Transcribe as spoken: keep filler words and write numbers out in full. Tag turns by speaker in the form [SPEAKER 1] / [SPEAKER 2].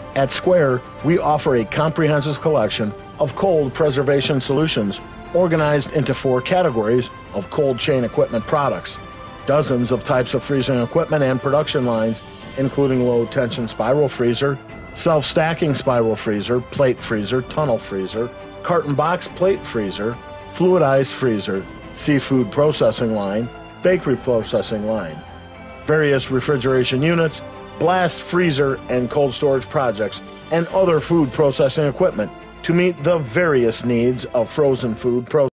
[SPEAKER 1] At Square, we offer a comprehensive collection of cold preservation solutions organized into four categories of cold chain equipment products. Dozens of types of freezing equipment and production lines, including low-tension spiral freezer, self-stacking spiral freezer, plate freezer, tunnel freezer, carton box plate freezer, fluidized freezer, seafood processing line, bakery processing line, various refrigeration units, blast freezer and cold storage projects, and other food processing equipment to meet the various needs of frozen food processing.